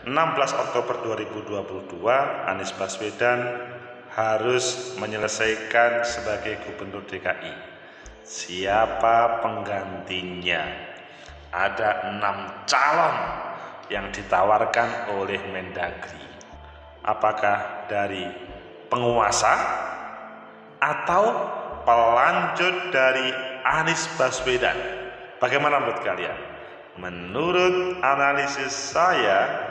16 Oktober 2022 Anies Baswedan harus menyelesaikan sebagai Gubernur DKI. Siapa penggantinya? Ada 6 calon yang ditawarkan oleh Mendagri. Apakah dari penguasa atau pelanjut dari Anies Baswedan? Bagaimana menurut kalian? Menurut analisis saya,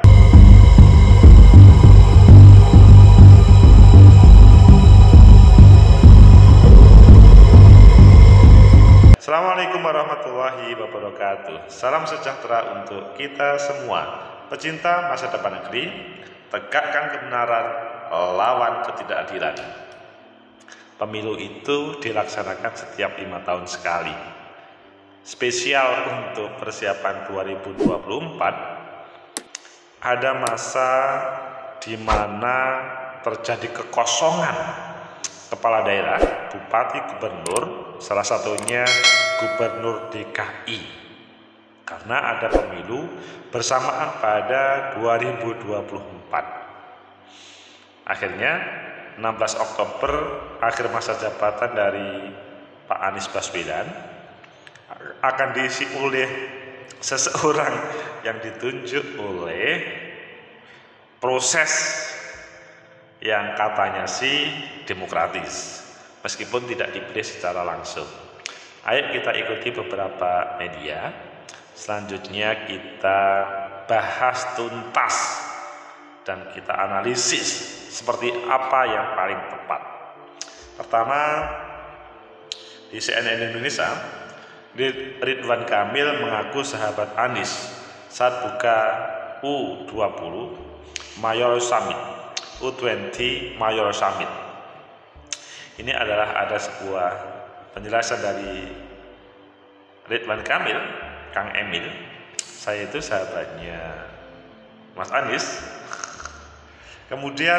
Assalamualaikum warahmatullahi wabarakatuh. Salam sejahtera untuk kita semua. Pecinta masa depan negeri, tegakkan kebenaran, lawan ketidakadilan. Pemilu itu dilaksanakan setiap 5 tahun sekali. Spesial untuk persiapan 2024, ada masa di mana terjadi kekosongan kepala daerah, bupati, gubernur, salah satunya gubernur DKI, karena ada pemilu bersamaan pada 2024. Akhirnya 16 Oktober akhir masa jabatan dari Pak Anies Baswedan akan diisi oleh seseorang yang ditunjuk oleh proses yang katanya sih demokratis, meskipun tidak dipilih secara langsung. Ayo kita ikuti beberapa media. Selanjutnya kita bahas tuntas dan kita analisis seperti apa yang paling tepat. Pertama, di CNN Indonesia, Ridwan Kamil mengaku sahabat Anies saat buka U20 Mayor Summit, U20 Mayor Summit. Ini adalah ada sebuah penjelasan dari Ridwan Kamil, Kang Emil. Saya itu sahabatnya Mas Anies. Kemudian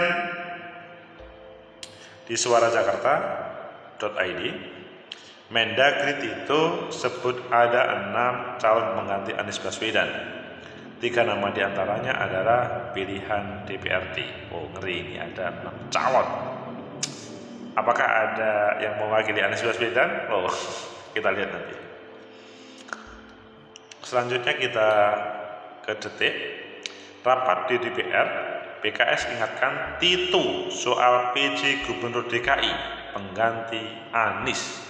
di suarajakarta.id, Mendagri Tito sebut ada 6 calon pengganti Anies Baswedan. 3 nama diantaranya adalah pilihan DPRD. Oh, ngeri, ini ada 6 calon. Apakah ada yang mewakili Anies Baswedan? Oh, kita lihat nanti. Selanjutnya kita ke Detik. Rapat di DPR, PKS ingatkan Tito soal PJ Gubernur DKI pengganti Anies.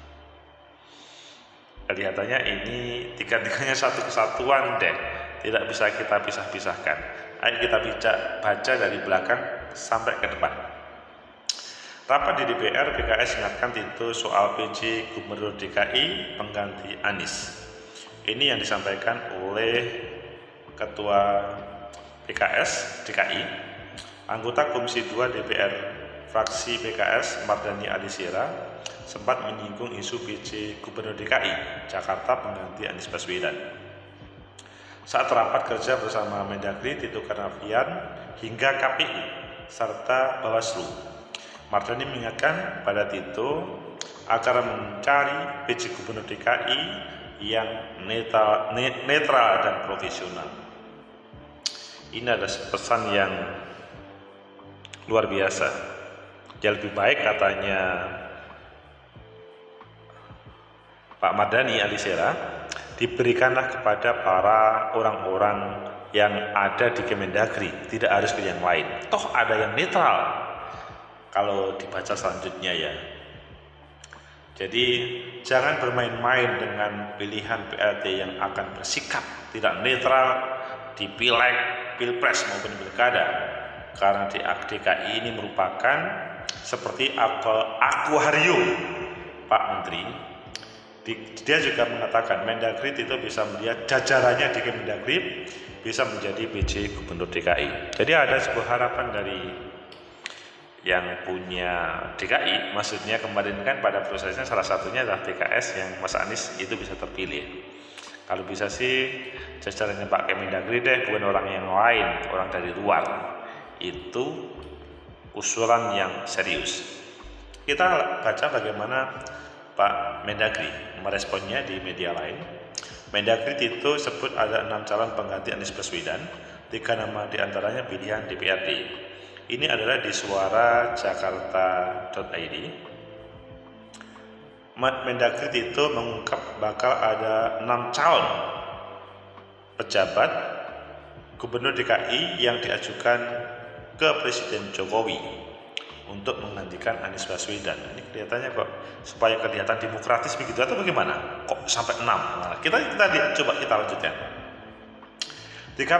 Kelihatannya ini tiga-tiganya satu kesatuan deh, tidak bisa kita pisah-pisahkan. Ayo kita baca dari belakang sampai ke depan. Rapat di DPR, PKS ingatkan Tito soal PJ Gubernur DKI pengganti Anies. Ini yang disampaikan oleh Ketua PKS DKI, anggota Komisi 2 DPR fraksi PKS Mardhani Alisera sempat menyinggung isu PJ Gubernur DKI Jakarta pengganti Anies Baswedan. Saat rapat kerja bersama Mendagri Tito Karnavian hingga KPU serta Bawaslu, Mardhani mengingatkan pada Tito agar mencari PJ Gubernur DKI yang netral dan profesional. Ini adalah pesan yang luar biasa. Yang lebih baik, katanya Pak Mardhani Alisera, diberikanlah kepada para orang-orang yang ada di Kemendagri, tidak harus ke yang lain. Toh ada yang netral kalau dibaca selanjutnya ya. Jadi jangan bermain-main dengan pilihan PLT yang akan bersikap tidak netral di pileg, pilpres maupun pilkada, karena di DKI ini merupakan seperti akuarium. Pak Menteri, dia juga mengatakan Mendagri itu bisa melihat jajarannya di Kemendagri bisa menjadi PJ Gubernur DKI. Jadi ada sebuah harapan dari yang punya DKI, maksudnya kemarin kan pada prosesnya salah satunya adalah PKS yang Mas Anies itu bisa terpilih. Kalau bisa sih jajarannya Pak Kemendagri deh, bukan orang yang lain, orang dari luar. Itu usulan yang serius. Kita baca bagaimana Pak Mendagri meresponnya di media lain. Mendagri Tito sebut ada 6 calon pengganti Anies Baswedan. 3 nama diantaranya pilihan DPRD. Ini adalah di suarajakarta.id. Mendagri itu mengungkap bakal ada 6 calon pejabat Gubernur DKI yang diajukan ke Presiden Jokowi untuk menggantikan Anies Baswedan. Ini kelihatannya kok supaya kelihatan demokratis begitu atau bagaimana? Kok sampai 6? Nah, kita lihat, coba kita lanjutkan. Tito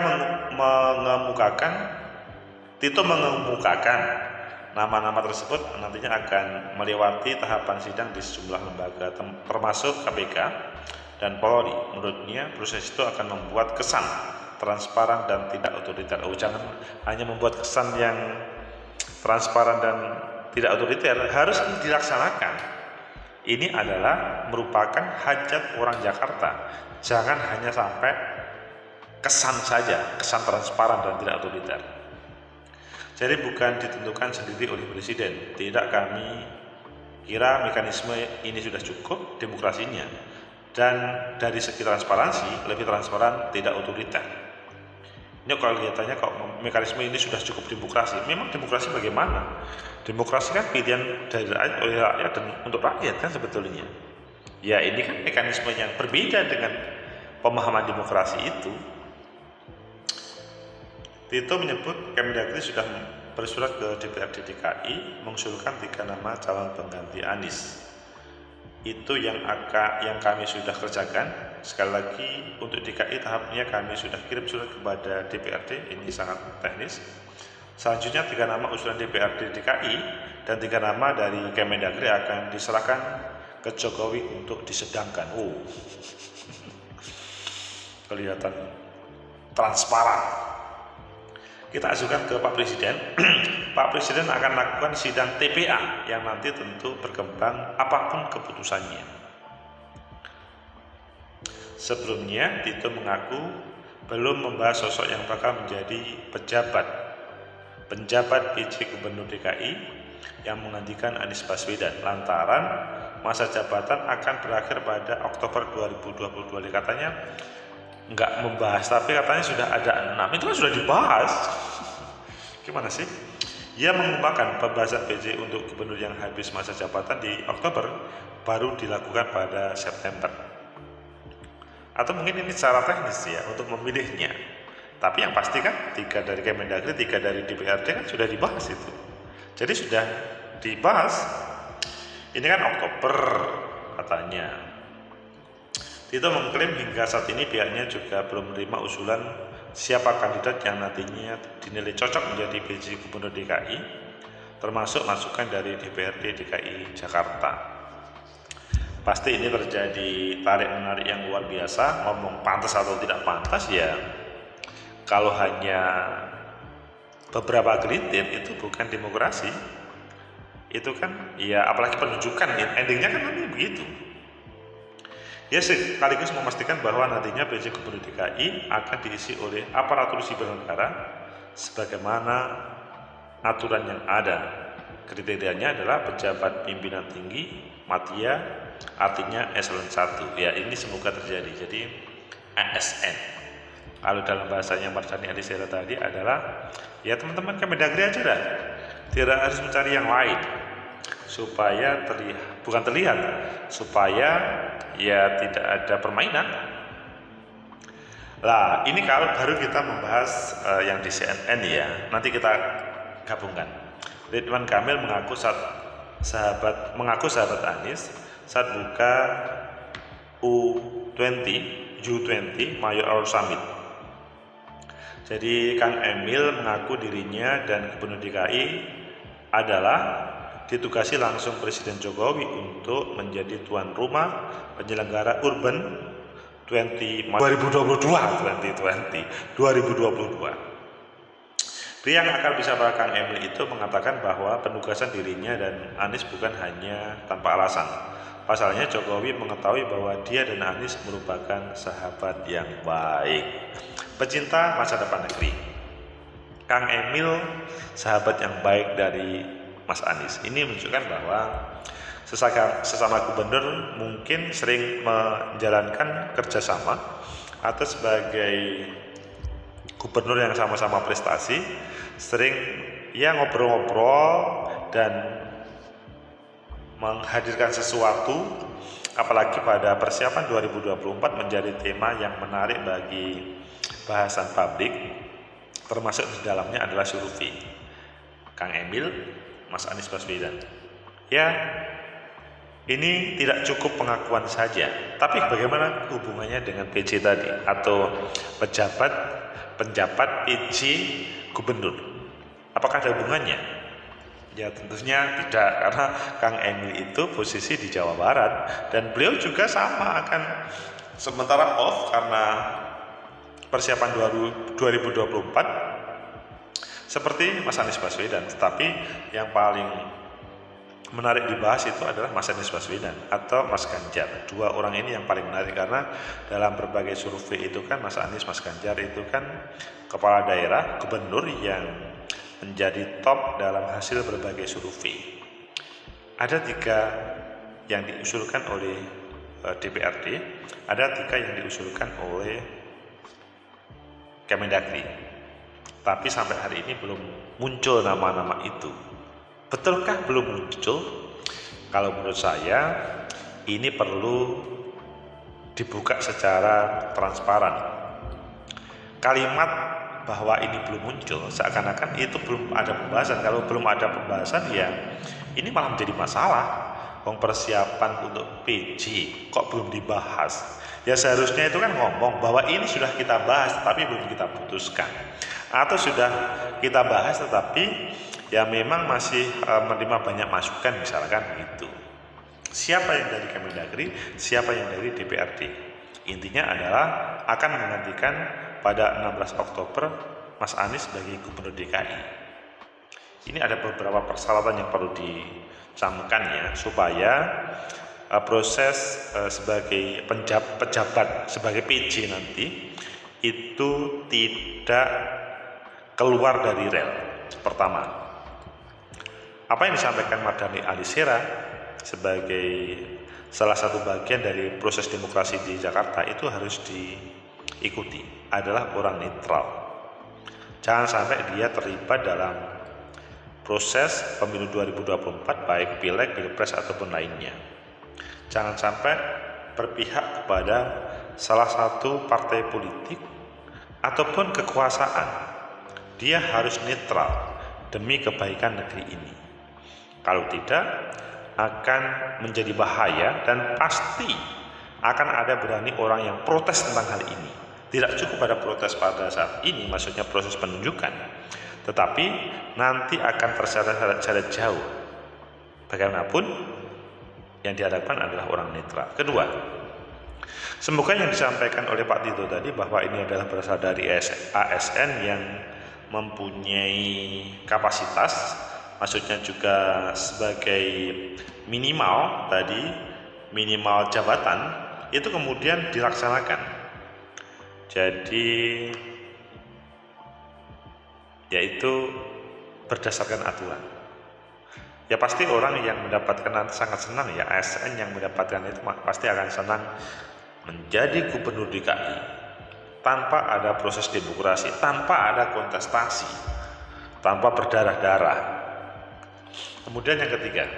mengemukakan nama-nama tersebut nantinya akan melewati tahapan sidang di sejumlah lembaga termasuk KPK dan Polri. Menurutnya proses itu akan membuat kesan transparan dan tidak otoriter. Jangan hanya membuat kesan yang transparan dan tidak otoriter, harus dilaksanakan. Ini adalah merupakan hajat orang Jakarta. Jangan hanya sampai kesan saja, kesan transparan dan tidak otoriter. Jadi bukan ditentukan sendiri oleh Presiden. Tidak, kami kira mekanisme ini sudah cukup demokrasinya. Dan dari segi transparansi, lebih transparan, tidak otoriter. Ini kalau kelihatannya kok mekanisme ini sudah cukup demokrasi. Memang demokrasi bagaimana? Demokrasi kan pilihan dari rakyat, oleh rakyat dan untuk rakyat kan sebetulnya. Ya ini kan mekanisme yang berbeda dengan pemahaman demokrasi itu. Tito menyebut Kemendagri sudah bersurat ke DPRD DKI mengusulkan 3 nama calon pengganti Anies. Itu yang kami sudah kerjakan. Sekali lagi untuk DKI tahapnya kami sudah kirim surat kepada DPRD, ini sangat teknis. Selanjutnya 3 nama usulan DPRD DKI dan 3 nama dari Kemendagri akan diserahkan ke Jokowi untuk disedangkan. Kelihatan transparan. Kita ajukan ke Pak Presiden. Pak Presiden akan lakukan sidang TPA yang nanti tentu berkembang apapun keputusannya. Sebelumnya, Tito mengaku belum membahas sosok yang bakal menjadi penjabat PJ Gubernur DKI yang menggantikan Anies Baswedan lantaran masa jabatan akan berakhir pada Oktober 2022. Katanya nggak membahas, tapi katanya sudah ada 6. Itu kan sudah dibahas. Gimana sih? Ia mengumumkan pembahasan PJ untuk gubernur yang habis masa jabatan di Oktober baru dilakukan pada September. Atau mungkin ini secara teknis ya untuk memilihnya. Tapi yang pasti kan 3 dari Kemendagri, 3 dari DPRD kan sudah dibahas itu. Jadi sudah dibahas. Ini kan Oktober katanya. Tito mengklaim hingga saat ini pihaknya juga belum menerima usulan siapa kandidat yang nantinya dinilai cocok menjadi PJ Gubernur DKI, termasuk masukan dari DPRD DKI Jakarta. Pasti ini terjadi tarik-menarik yang luar biasa. Ngomong pantas atau tidak pantas ya, kalau hanya beberapa gelintir itu bukan demokrasi. Itu kan ya apalagi penunjukan, endingnya kan nanti begitu. Ya sekaligus memastikan bahwa nantinya PJ Gubernur DKI akan diisi oleh aparatur sipil negara sebagaimana aturan yang ada. Kriterianya adalah pejabat pimpinan tinggi, Matia, artinya eselon 1. Ya ini semoga terjadi. Jadi ASN. Kalau dalam bahasanya Mardhani Alisera tadi adalah ya teman-teman Kemendagri aja lah. Tidak harus mencari yang lain supaya terlihat supaya ya tidak ada permainan. Lah ini kalau baru kita membahas yang di CNN ya, nanti kita gabungkan. Ridwan Kamil mengaku sahabat Anies saat buka U20 Mayor Summit. Jadi Kang Emil mengaku dirinya dan Gubernur DKI adalah ditugasi langsung Presiden Jokowi untuk menjadi tuan rumah penyelenggara Urban 2022. Pria yang akan bisa Kang Emil itu mengatakan bahwa penugasan dirinya dan Anies bukan hanya tanpa alasan. Pasalnya Jokowi mengetahui bahwa dia dan Anies merupakan sahabat yang baik, pecinta masa depan negeri. Kang Emil sahabat yang baik dari Mas Anies. Ini menunjukkan bahwa sesama gubernur mungkin sering menjalankan kerjasama atau sebagai gubernur yang sama-sama prestasi, sering ya ngobrol-ngobrol dan menghadirkan sesuatu, apalagi pada persiapan 2024 menjadi tema yang menarik bagi bahasan publik, termasuk di dalamnya adalah survei. Kang Emil, Mas Anies Baswedan. Ya, ini tidak cukup pengakuan saja, tapi bagaimana hubungannya dengan PJ tadi atau penjabat PJ gubernur? Apakah ada hubungannya? Ya tentunya tidak, karena Kang Emil itu posisi di Jawa Barat dan beliau juga sama akan sementara off karena persiapan 2024 seperti Mas Anies Baswedan. Tetapi yang paling menarik dibahas itu adalah Mas Anies Baswedan atau Mas Ganjar. Dua orang ini yang paling menarik karena dalam berbagai survei itu kan Mas Anies, Mas Ganjar itu kan kepala daerah, gubernur yang menjadi top dalam hasil berbagai survei. Ada 3 yang diusulkan oleh DPRD, ada 3 yang diusulkan oleh Kemendagri. Tapi sampai hari ini belum muncul nama-nama itu. Betulkah belum muncul? Kalau menurut saya ini perlu dibuka secara transparan. Kalimat bahwa ini belum muncul seakan-akan itu belum ada pembahasan. Kalau belum ada pembahasan ya ini malah menjadi masalah. Persiapan untuk PJ kok belum dibahas? Ya seharusnya itu kan ngomong bahwa ini sudah kita bahas tapi belum kita putuskan. Atau sudah kita bahas tetapi ya memang masih menerima banyak masukan misalkan gitu. Siapa yang dari Kemendagri, siapa yang dari DPRD. Intinya adalah akan menggantikan pada 16 Oktober Mas Anies sebagai Gubernur DKI. Ini ada beberapa persyaratan yang perlu dicamkan ya supaya proses sebagai pejabat sebagai PJ nanti itu tidak keluar dari rel. Pertama, apa yang disampaikan Mardhani Alisera sebagai salah satu bagian dari proses demokrasi di Jakarta itu harus diikuti, adalah orang netral. Jangan sampai dia terlibat dalam proses pemilu 2024 baik pileg, pilpres ataupun lainnya. Jangan sampai berpihak kepada salah satu partai politik ataupun kekuasaan. Dia harus netral demi kebaikan negeri ini. Kalau tidak, akan menjadi bahaya dan pasti akan ada berani orang yang protes tentang hal ini. Tidak cukup pada protes pada saat ini, maksudnya proses penunjukan, tetapi nanti akan terseret-seret jauh. Bagaimanapun, yang diharapkan adalah orang netral. Kedua, semoga yang disampaikan oleh Pak Tito tadi bahwa ini adalah berasal dari ASN yang mempunyai kapasitas, maksudnya juga sebagai minimal jabatan itu kemudian dilaksanakan. Jadi yaitu berdasarkan aturan. Ya pasti orang yang mendapatkan nanti sangat senang ya, ASN yang mendapatkan itu pasti akan senang menjadi Gubernur DKI tanpa ada proses demokrasi, tanpa ada kontestasi, tanpa berdarah-darah. Kemudian yang ketiga,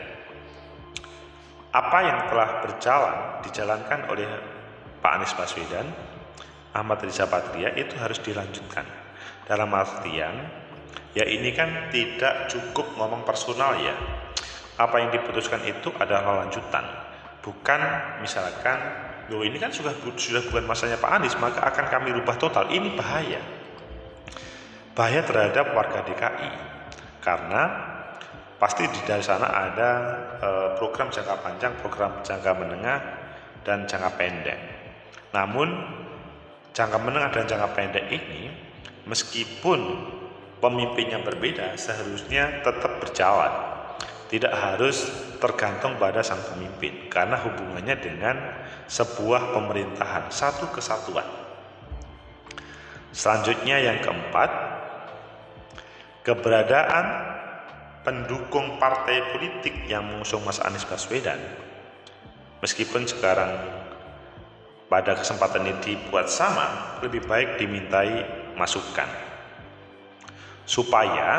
apa yang telah dijalankan oleh Pak Anies Baswedan, Ahmad Riza Patria itu harus dilanjutkan. Dalam artian, ya ini kan tidak cukup ngomong personal ya. Apa yang diputuskan itu adalah lanjutan, bukan misalkan loh ini kan sudah bukan masanya Pak Anies, maka akan kami rubah total. Ini bahaya terhadap warga DKI, karena pasti di dalam sana ada program jangka panjang, program jangka menengah, dan jangka pendek. Namun jangka menengah dan jangka pendek ini meskipun pemimpinnya berbeda seharusnya tetap berjalan. Tidak harus tergantung pada sang pemimpin, karena hubungannya dengan sebuah pemerintahan, satu kesatuan. Selanjutnya yang keempat, keberadaan pendukung partai politik yang mengusung Mas Anies Baswedan, meskipun sekarang pada kesempatan ini dibuat sama, lebih baik dimintai masukan supaya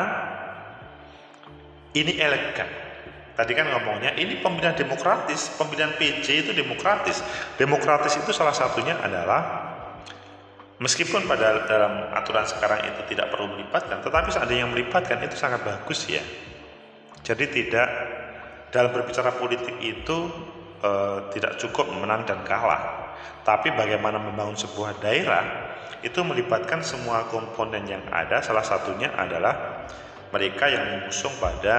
ini elegan. Tadi kan ngomongnya ini pemilihan demokratis, pemilihan PJ itu demokratis. Demokratis itu salah satunya adalah meskipun pada dalam aturan sekarang itu tidak perlu melibatkan, tetapi seandainya yang melibatkan itu sangat bagus ya. Jadi tidak dalam berbicara politik itu tidak cukup menang dan kalah, tapi bagaimana membangun sebuah daerah itu melibatkan semua komponen yang ada. Salah satunya adalah mereka yang mengusung pada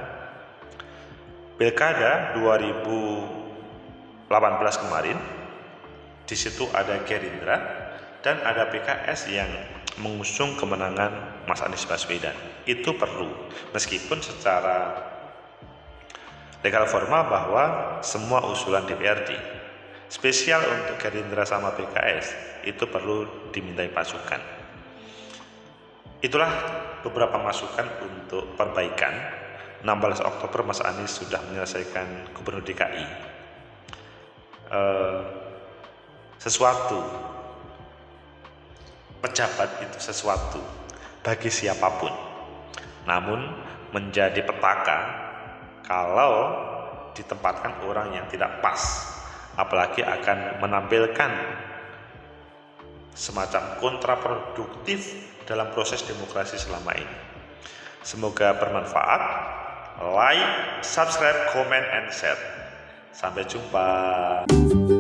Pilkada 2018 kemarin. Di situ ada Gerindra dan ada PKS yang mengusung kemenangan Mas Anies Baswedan. Itu perlu, meskipun secara legal formal bahwa semua usulan DPRD spesial untuk Gerindra sama PKS itu perlu dimintai masukan. Itulah beberapa masukan untuk perbaikan. 16 Oktober Mas Anies sudah menyelesaikan Gubernur DKI. Sesuatu pejabat itu sesuatu bagi siapapun, namun menjadi petaka kalau ditempatkan orang yang tidak pas, apalagi akan menampilkan semacam kontraproduktif dalam proses demokrasi selama ini. Semoga bermanfaat. Like, subscribe, comment, and share. Sampai jumpa.